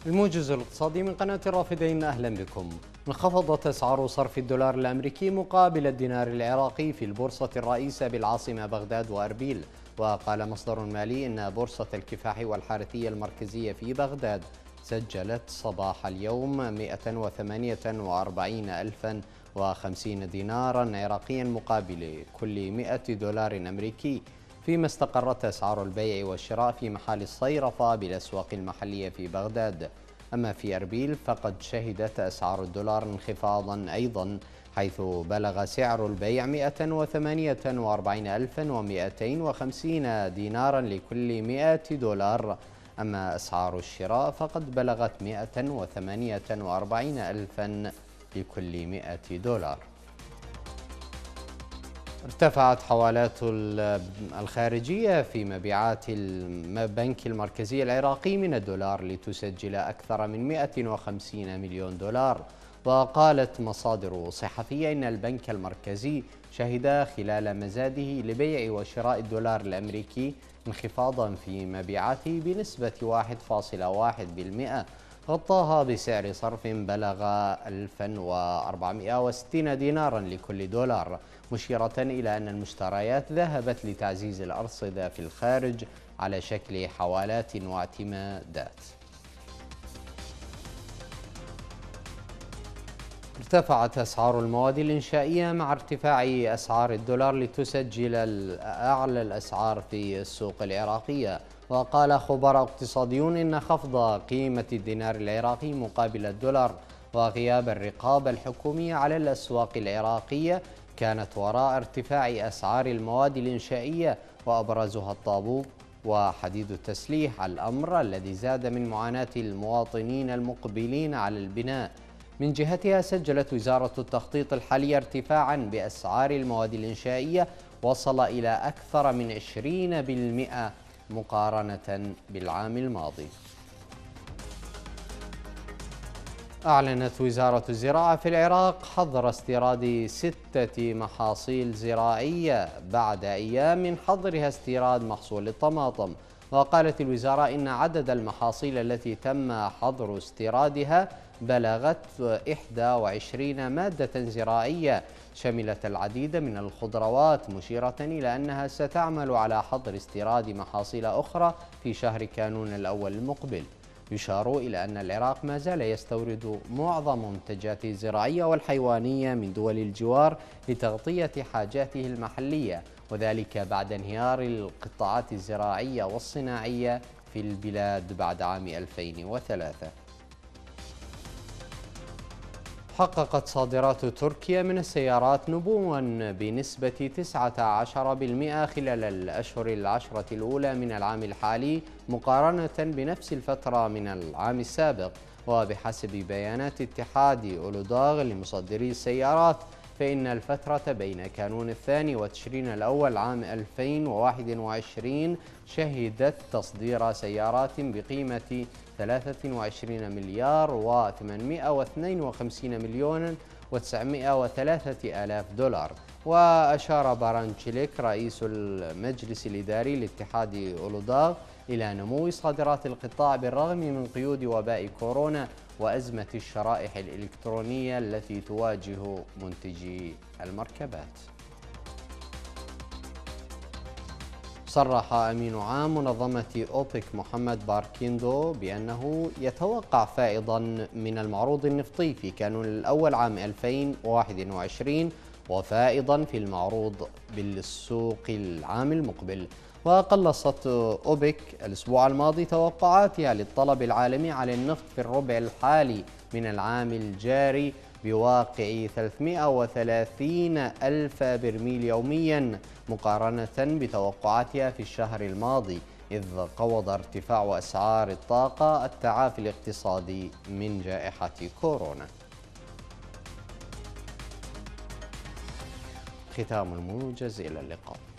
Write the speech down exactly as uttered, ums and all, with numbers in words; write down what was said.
الموجز الاقتصادي من قناة الرافدين، أهلا بكم. انخفضت أسعار صرف الدولار الأمريكي مقابل الدينار العراقي في البورصة الرئيسة بالعاصمة بغداد وأربيل. وقال مصدر مالي إن بورصة الكفاح والحارثية المركزية في بغداد سجلت صباح اليوم مئة وثمانية وأربعين ألفا وخمسين دينارا عراقيا مقابل كل مئة دولار أمريكي، فيما استقرت أسعار البيع والشراء في محال الصيرفة بالأسواق المحلية في بغداد. أما في أربيل فقد شهدت أسعار الدولار انخفاضا أيضا، حيث بلغ سعر البيع مئة وثمانية وأربعين ألفا ومئتين وخمسين دينارا لكل مئة دولار. أما أسعار الشراء فقد بلغت مئة وثمانية وأربعين ألفا لكل مئة دولار. ارتفعت حوالات الخارجية في مبيعات البنك المركزي العراقي من الدولار لتسجل أكثر من مئة وخمسين مليون دولار. وقالت مصادر صحفية إن البنك المركزي شهد خلال مزاده لبيع وشراء الدولار الأمريكي انخفاضا في مبيعاته بنسبة واحد فاصلة واحد بالمئة، غطاها بسعر صرف بلغ ألفا وأربعمئة وستين دينارا لكل دولار، مشيرة إلى أن المشتريات ذهبت لتعزيز الأرصدة في الخارج على شكل حوالات واعتمادات. ارتفعت أسعار المواد الإنشائية مع ارتفاع أسعار الدولار لتسجل أعلى الأسعار في السوق العراقية. وقال خبراء اقتصاديون إن خفض قيمة الدينار العراقي مقابل الدولار وغياب الرقابة الحكومية على الأسواق العراقية كانت وراء ارتفاع أسعار المواد الإنشائية، وأبرزها الطابوق وحديد التسليح، الأمر الذي زاد من معاناة المواطنين المقبلين على البناء. من جهتها سجلت وزارة التخطيط الحالية ارتفاعا بأسعار المواد الإنشائية وصل إلى أكثر من عشرين بالمئة مقارنة بالعام الماضي. أعلنت وزارة الزراعة في العراق حظر استيراد ستة محاصيل زراعية بعد أيام من حظرها استيراد محصول الطماطم. وقالت الوزارة إن عدد المحاصيل التي تم حظر استيرادها بلغت إحدى وعشرين مادة زراعية شملت العديد من الخضروات، مشيرة إلى أنها ستعمل على حظر استيراد محاصيل أخرى في شهر كانون الأول المقبل. يشار إلى أن العراق ما زال يستورد معظم منتجاته الزراعية والحيوانية من دول الجوار لتغطية حاجاته المحلية، وذلك بعد انهيار القطاعات الزراعية والصناعية في البلاد بعد عام ألفين وثلاثة. حققت صادرات تركيا من السيارات نموا بنسبة تسعة عشر بالمئة خلال الأشهر العشرة الأولى من العام الحالي مقارنة بنفس الفترة من العام السابق. وبحسب بيانات اتحاد أولوداغ لمصدري السيارات، فإن الفترة بين كانون الثاني وتشرين الأول عام ألفين وواحد وعشرين شهدت تصدير سيارات بقيمة ثلاثة وعشرين مليار وثمانمئة واثنين وخمسين مليون وتسعمئة وثلاثة آلاف دولار. وأشار بارانشيليك رئيس المجلس الإداري لاتحاد أولوداغ إلى نمو صادرات القطاع بالرغم من قيود وباء كورونا وأزمة الشرائح الإلكترونية التي تواجه منتجي المركبات. صرح أمين عام منظمة أوبك محمد باركيندو بأنه يتوقع فائضا من المعروض النفطي في كانون الأول عام ألفين وواحد وعشرين وفائضا في المعروض بالسوق العام المقبل. وقلصت أوبك الأسبوع الماضي توقعاتها للطلب العالمي على النفط في الربع الحالي من العام الجاري بواقع ثلاثمئة وثلاثين ألف برميل يوميا مقارنة بتوقعاتها في الشهر الماضي، إذ قوض ارتفاع أسعار الطاقة التعافي الاقتصادي من جائحة كورونا. ختام الموجز، إلى اللقاء.